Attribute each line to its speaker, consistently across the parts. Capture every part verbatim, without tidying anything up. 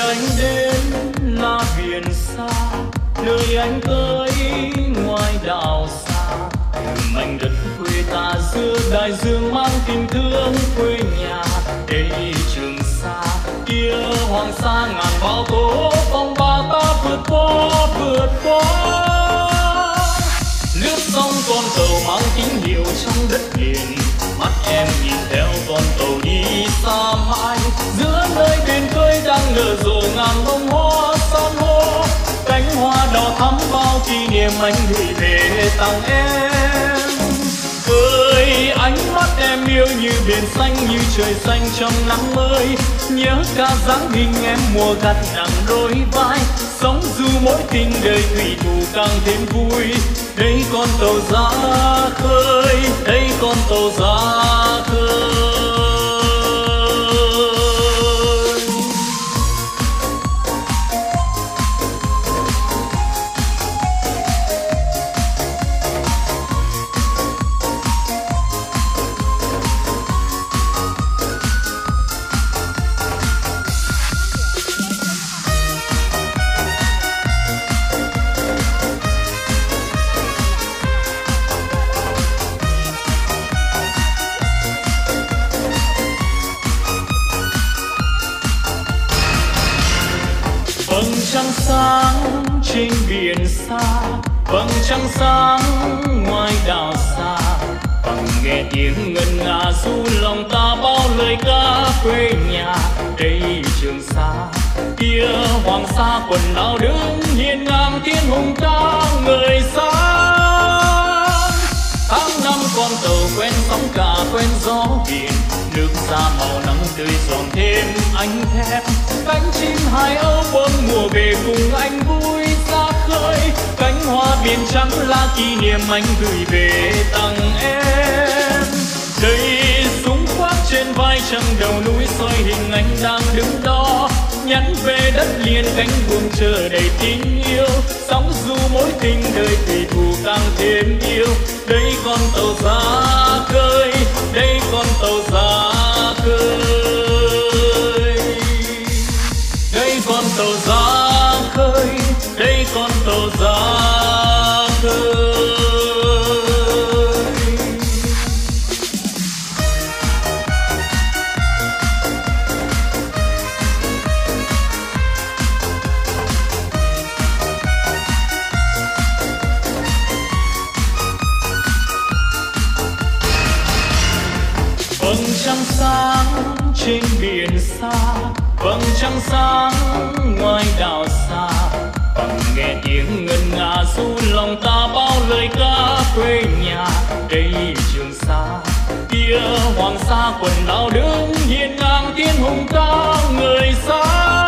Speaker 1: anh đến là biển xa, nơi anh tới ngoài đảo xa. Mảnh đất quê ta giữa đại dương mang tình thương quê nhà. Đây Trường Sa kia Hoàng Sa, ngàn bão tố phong ba ta vượt qua vượt qua. Lướt sóng con tàu mang tín hiệu trong đất liền, mắt em nhìn theo con tàu đi xa mãi. Giữa nơi biển khơi đang nở rộ ngàn bông hoa san hô, cánh hoa đỏ thắm bao kỷ niệm anh gửi về tặng em. Ơi ánh mắt em yêu như biển xanh, như trời xanh trong nắng mới. Nhớ cả dáng hình em mùa gặt nặng đôi vai, sống dù mỗi tình đời thủy thủ càng thêm vui. Đây con tàu ra khơi, đây con tàu ra khơi. Trăng sáng trên biển xa, vầng trăng sáng ngoài đảo xa. Bằng nghe tiếng ngân nga du lòng ta bao lời ca quê nhà. Đây Trường Sa kia Hoàng Sa, quần áo đứng hiên ngang thiên hùng ca người xa. Tháng năm con tàu quen sóng cả quen gió biển, nước ra màu nắng tươi giòn thêm ánh thép. Cánh chim hải âu bốn mùa về cùng anh vui ra khơi, cánh hoa biển trắng là kỷ niệm anh gửi về tặng em. Đây súng khoác trên vai trăng đầu núi soi hình anh đang đứng đó, nhắn về đất liền cánh buồm chờ đầy tình yêu. Sóng dù mỗi tình đời thủy thủ càng thêm yêu. Đây con tàu ra khơi, đây con tàu ra khơi. Đây con tàu ra khơi, đây con tàu ra khơi. Vầng trăng sáng trên biển xa, vầng trăng sáng ngoài đảo xa. Bằng nghe tiếng ngân nga du lòng ta bao lời ca quê nhà. Đây Trường Sa kia Hoàng Sa, quần áo đứng hiên ngang thiên hùng ca người xa.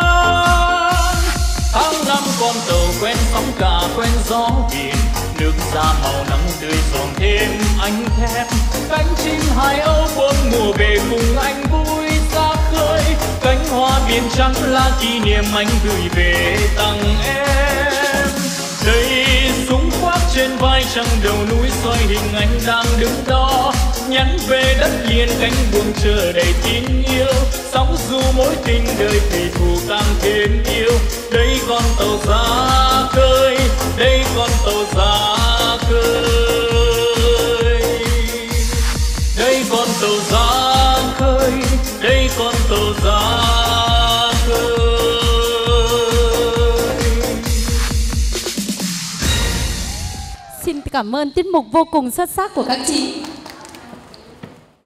Speaker 1: Tháng năm con tàu quen sóng cả quen gió biển, nước ra màu nắng tươi giòn thêm ánh thép. Cánh chim hải âu bốn mùa về cùng anh vui ra khơi, cánh hoa biển trắng là kỷ niệm anh gửi về tặng em. Đây súng khoác trên vai trăng đầu núi soi hình anh đang đứng đó, nhắn về đất liền cánh buồm chờ đầy tin yêu. Sóng dù mỗi tình đời thủy thủ càng thêm yêu. Đây con tàu ra khơi, đây con tàu ra khơi. Đây con tàu ra khơi, đây con tàu ra khơi.
Speaker 2: Xin cảm ơn tiết mục vô cùng xuất sắc của các chị.